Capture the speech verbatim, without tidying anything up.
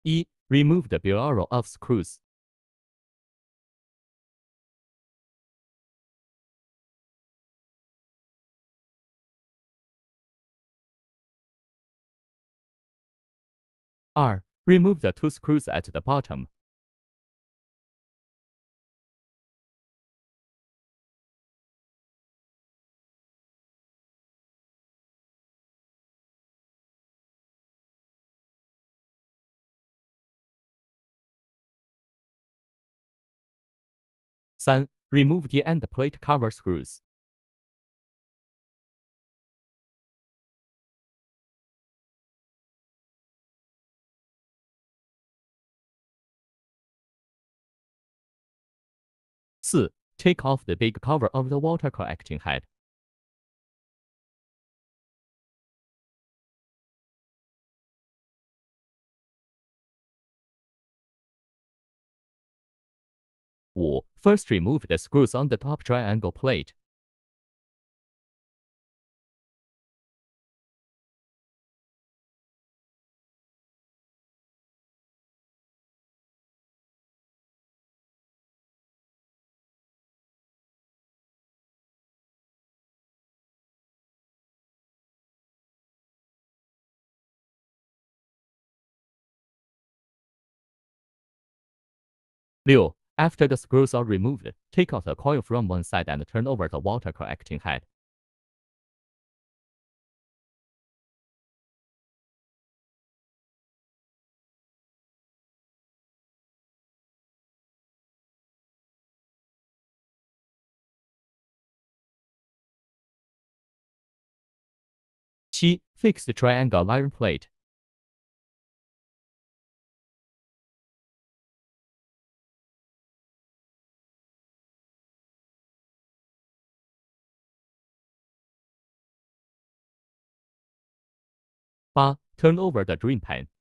一 Remove the bureau of screws. 二 Remove the two screws at the bottom. 三 Remove the end plate cover screws. 四 Take off the big cover of the water collecting head. 五 First remove the screws on the top triangle plate. 六 After the screws are removed, take out the coil from one side and turn over the water collecting head. 七 Fix the triangle iron plate. 八 Turn over the drain pan.